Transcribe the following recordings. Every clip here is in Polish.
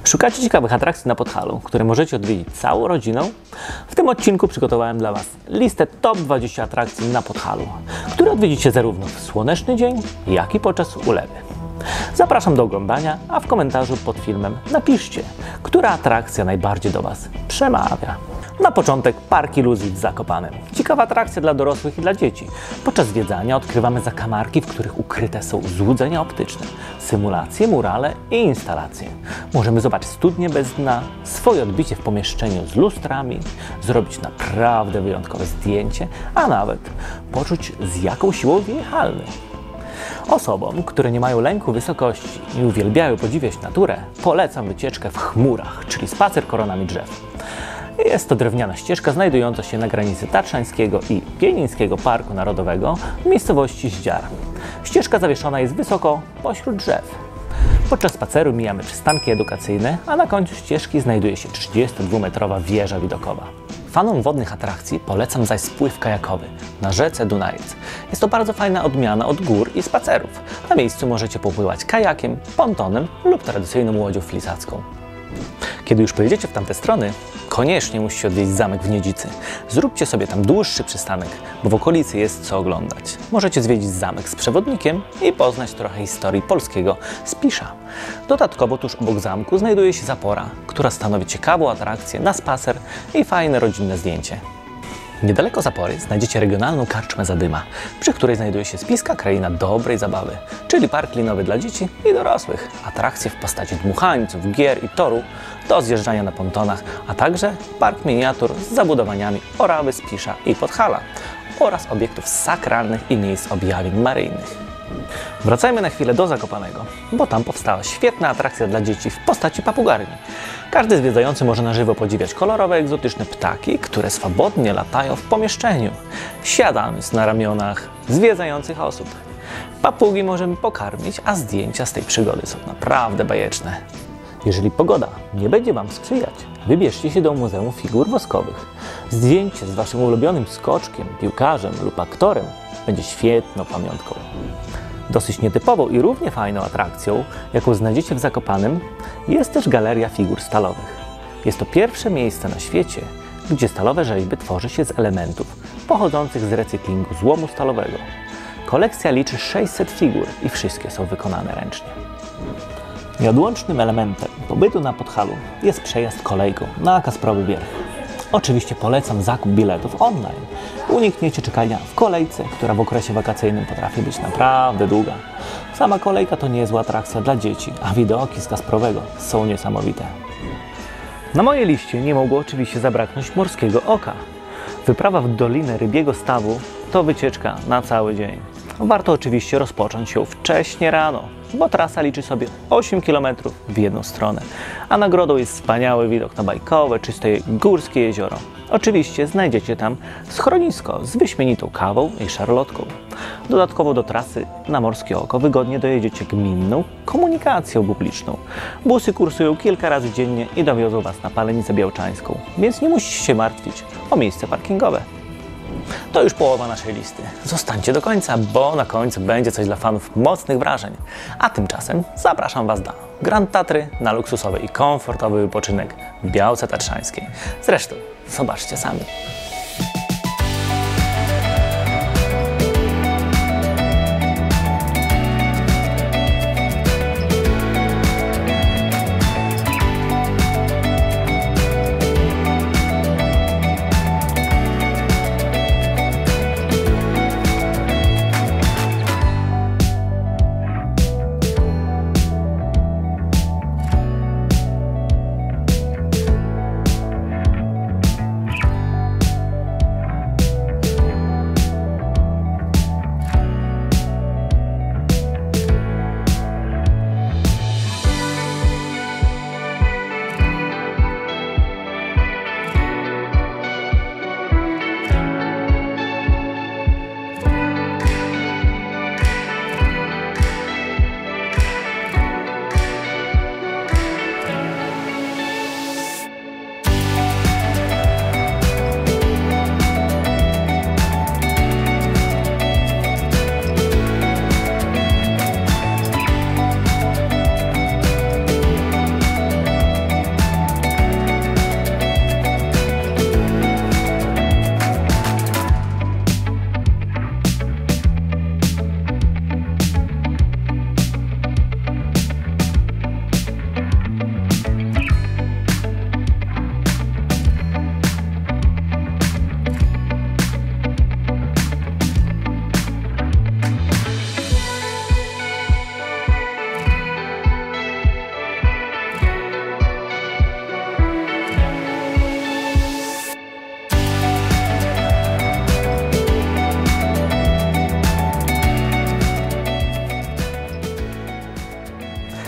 Szukacie ciekawych atrakcji na Podhalu, które możecie odwiedzić całą rodziną? W tym odcinku przygotowałem dla Was listę top 20 atrakcji na Podhalu, które odwiedzicie zarówno w słoneczny dzień, jak i podczas ulewy. Zapraszam do oglądania, a w komentarzu pod filmem napiszcie, która atrakcja najbardziej do Was przemawia. Na początek Park Iluzji w Zakopanem. Ciekawa atrakcja dla dorosłych i dla dzieci. Podczas zwiedzania odkrywamy zakamarki, w których ukryte są złudzenia optyczne, symulacje, murale i instalacje. Możemy zobaczyć studnię bez dna, swoje odbicie w pomieszczeniu z lustrami, zrobić naprawdę wyjątkowe zdjęcie, a nawet poczuć, z jaką siłą wieje Halny. Osobom, które nie mają lęku wysokości i uwielbiają podziwiać naturę, polecam wycieczkę w chmurach, czyli spacer koronami drzew. Jest to drewniana ścieżka znajdująca się na granicy Tatrzańskiego i Pienińskiego Parku Narodowego w miejscowości Zdziar. Ścieżka zawieszona jest wysoko pośród drzew. Podczas spaceru mijamy przystanki edukacyjne, a na końcu ścieżki znajduje się 32-metrowa wieża widokowa. Fanom wodnych atrakcji polecam zaś spływ kajakowy na rzece Dunajec. Jest to bardzo fajna odmiana od gór i spacerów. Na miejscu możecie popływać kajakiem, pontonem lub tradycyjną łodzią flisacką. Kiedy już pojedziecie w tamte strony, koniecznie musicie odwiedzić zamek w Niedzicy. Zróbcie sobie tam dłuższy przystanek, bo w okolicy jest co oglądać. Możecie zwiedzić zamek z przewodnikiem i poznać trochę historii polskiego Spisza. Dodatkowo tuż obok zamku znajduje się zapora, która stanowi ciekawą atrakcję na spacer i fajne rodzinne zdjęcie. Niedaleko zapory znajdziecie regionalną karczmę Zadyma, przy której znajduje się spiska kraina dobrej zabawy, czyli park linowy dla dzieci i dorosłych, atrakcje w postaci dmuchańców, gier i toru do zjeżdżania na pontonach, a także park miniatur z zabudowaniami Orawy, Spisza i Podhala oraz obiektów sakralnych i miejsc objawień maryjnych. Wracajmy na chwilę do Zakopanego, bo tam powstała świetna atrakcja dla dzieci w postaci papugarni. Każdy zwiedzający może na żywo podziwiać kolorowe, egzotyczne ptaki, które swobodnie latają w pomieszczeniu, siadając na ramionach zwiedzających osób. Papugi możemy pokarmić, a zdjęcia z tej przygody są naprawdę bajeczne. Jeżeli pogoda nie będzie Wam sprzyjać, wybierzcie się do Muzeum Figur Woskowych. Zdjęcie z Waszym ulubionym skoczkiem, piłkarzem lub aktorem będzie świetną pamiątką. Dosyć nietypową i równie fajną atrakcją, jaką znajdziecie w Zakopanem, jest też Galeria Figur Stalowych. Jest to pierwsze miejsce na świecie, gdzie stalowe rzeźby tworzy się z elementów pochodzących z recyklingu złomu stalowego. Kolekcja liczy 600 figur i wszystkie są wykonane ręcznie. Nieodłącznym elementem pobytu na Podhalu jest przejazd kolejką na Kasprowy Wierch. Oczywiście polecam zakup biletów online. Unikniecie czekania w kolejce, która w okresie wakacyjnym potrafi być naprawdę długa. Sama kolejka to niezła atrakcja dla dzieci, a widoki z Kasprowego są niesamowite. Na mojej liście nie mogło oczywiście zabraknąć Morskiego Oka. Wyprawa w Dolinę Rybiego Stawu to wycieczka na cały dzień. Warto oczywiście rozpocząć ją wcześnie rano, bo trasa liczy sobie 8 km w jedną stronę, a nagrodą jest wspaniały widok na bajkowe, czyste górskie jezioro. Oczywiście znajdziecie tam schronisko z wyśmienitą kawą i szarlotką. Dodatkowo do trasy na Morskie Oko wygodnie dojedziecie gminną komunikacją publiczną. Busy kursują kilka razy dziennie i dowiozą Was na Palenicę Białczańską, więc nie musicie się martwić o miejsce parkingowe. To już połowa naszej listy. Zostańcie do końca, bo na końcu będzie coś dla fanów mocnych wrażeń. A tymczasem zapraszam Was do Grand Tatry na luksusowy i komfortowy wypoczynek w Białce Tatrzańskiej. Zresztą zobaczcie sami.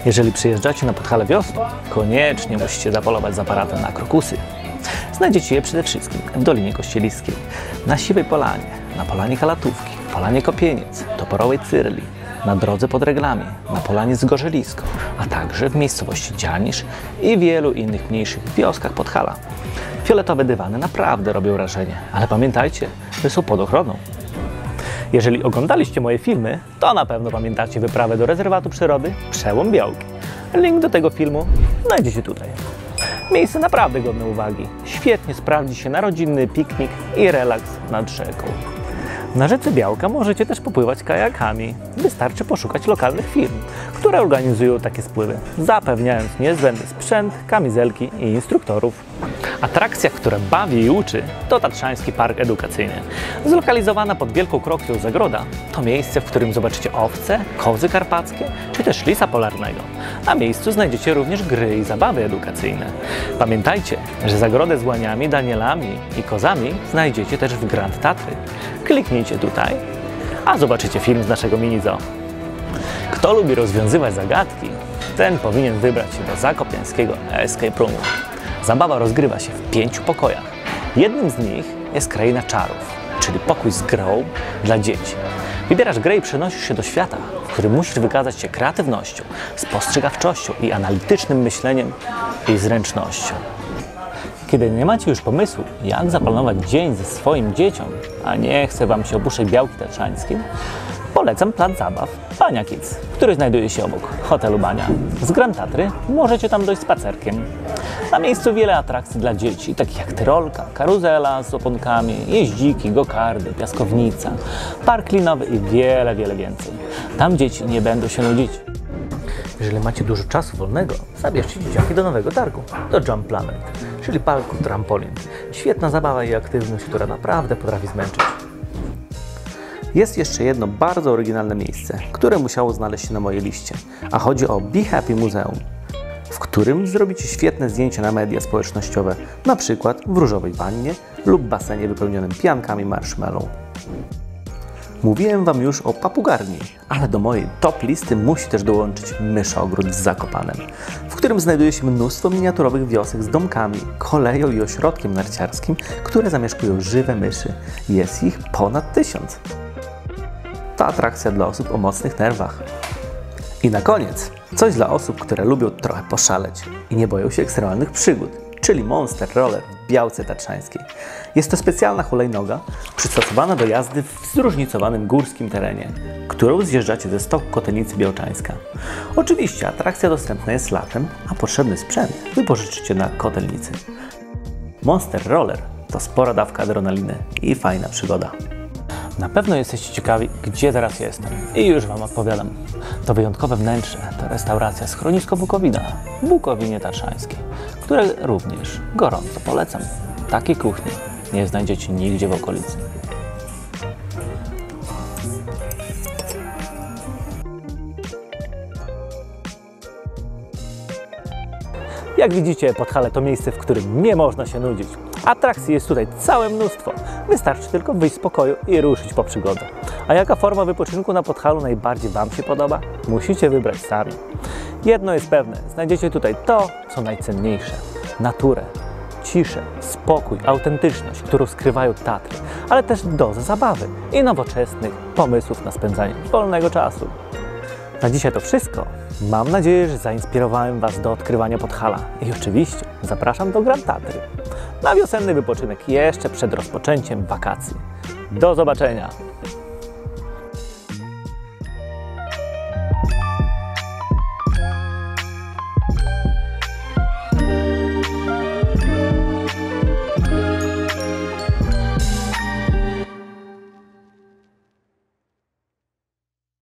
Jeżeli przyjeżdżacie na Podhale wiosną, koniecznie musicie zapolować z aparatem na krokusy. Znajdziecie je przede wszystkim w Dolinie Kościeliskiej, na Siwej Polanie, na Polanie Kalatówki, Polanie Kopieniec, Toporowej Cyrli, na drodze pod Reglami, na Polanie Zgorzelisko, a także w miejscowości Dzianisz i wielu innych mniejszych wioskach Podhala. Fioletowe dywany naprawdę robią wrażenie, ale pamiętajcie, że są pod ochroną. Jeżeli oglądaliście moje filmy, to na pewno pamiętacie wyprawę do rezerwatu przyrody Przełom Białki. Link do tego filmu znajdziecie tutaj. Miejsce naprawdę godne uwagi. Świetnie sprawdzi się na rodzinny piknik i relaks nad rzeką. Na rzece Białka możecie też popływać kajakami. Wystarczy poszukać lokalnych firm, które organizują takie spływy, zapewniając niezbędny sprzęt, kamizelki i instruktorów. Atrakcja, która bawi i uczy, to Tatrzański Park Edukacyjny. Zlokalizowana pod Wielką Krokwią Zagroda, to miejsce, w którym zobaczycie owce, kozy karpackie, czy też lisa polarnego. Na miejscu znajdziecie również gry i zabawy edukacyjne. Pamiętajcie, że zagrodę z łaniami, danielami i kozami znajdziecie też w Grand Tatry. Kliknijcie tutaj, a zobaczycie film z naszego mini zoo. Kto lubi rozwiązywać zagadki, ten powinien wybrać się do zakopiańskiego Escape Roomu. Zabawa rozgrywa się w 5 pokojach. Jednym z nich jest Kraina Czarów, czyli pokój z grą dla dzieci. Wybierasz grę i przenosisz się do świata, w którym musisz wykazać się kreatywnością, spostrzegawczością i analitycznym myśleniem i zręcznością. Kiedy nie macie już pomysłu, jak zaplanować dzień ze swoim dzieciom, a nie chce Wam się opuszczać Białki Tatrzańskiej, polecam plac zabaw Bania Kids, który znajduje się obok hotelu Bania. Z Grand Tatry możecie tam dojść spacerkiem. Na miejscu wiele atrakcji dla dzieci, takich jak tyrolka, karuzela z oponkami, jeździki, gokardy, piaskownica, park linowy i wiele więcej. Tam dzieci nie będą się nudzić. Jeżeli macie dużo czasu wolnego, zabierzcie dzieciaki do nowego targu, do Jump Planet, czyli parku trampolin. Świetna zabawa i aktywność, która naprawdę potrafi zmęczyć. Jest jeszcze jedno bardzo oryginalne miejsce, które musiało znaleźć się na mojej liście, a chodzi o Be Happy Muzeum, w którym zrobicie świetne zdjęcia na media społecznościowe, na przykład w różowej wannie lub basenie wypełnionym piankami marshmallow. Mówiłem Wam już o papugarni, ale do mojej top listy musi też dołączyć Myszogród z Zakopanem, w którym znajduje się mnóstwo miniaturowych wiosek z domkami, koleją i ośrodkiem narciarskim, które zamieszkują żywe myszy. Jest ich ponad 1000. To atrakcja dla osób o mocnych nerwach. I na koniec coś dla osób, które lubią trochę poszaleć i nie boją się ekstremalnych przygód, czyli Monster Roller w Białce Tatrzańskiej. Jest to specjalna hulajnoga przystosowana do jazdy w zróżnicowanym górskim terenie, którą zjeżdżacie ze stoku Kotelnicy Białczańska. Oczywiście atrakcja dostępna jest latem, a potrzebny sprzęt wypożyczycie na Kotelnicy. Monster Roller to spora dawka adrenaliny i fajna przygoda. Na pewno jesteście ciekawi, gdzie teraz jestem i już Wam odpowiadam. To wyjątkowe wnętrze to restauracja Schronisko Bukowina w Bukowinie Tatrzańskiej, które również gorąco polecam. Takiej kuchni nie znajdziecie nigdzie w okolicy. Jak widzicie, Podhale to miejsce, w którym nie można się nudzić. Atrakcji jest tutaj całe mnóstwo. Wystarczy tylko wyjść z pokoju i ruszyć po przygodę. A jaka forma wypoczynku na Podhalu najbardziej Wam się podoba? Musicie wybrać sami. Jedno jest pewne, znajdziecie tutaj to, co najcenniejsze. Naturę, ciszę, spokój, autentyczność, którą skrywają Tatry, ale też dozę zabawy i nowoczesnych pomysłów na spędzanie wolnego czasu. Na dzisiaj to wszystko. Mam nadzieję, że zainspirowałem Was do odkrywania Podhala. I oczywiście zapraszam do Grand Tatry na wiosenny wypoczynek jeszcze przed rozpoczęciem wakacji. Do zobaczenia!